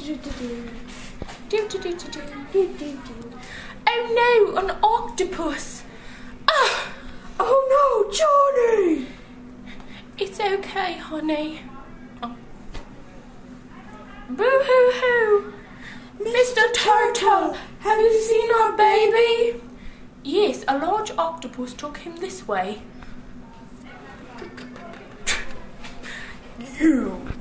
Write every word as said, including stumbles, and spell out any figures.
Oh no, an octopus! Oh, oh no, Johnny! It's okay, honey. Oh. Boo-hoo-hoo! Mister Turtle, have you seen our baby? Yes, a large octopus took him this way. You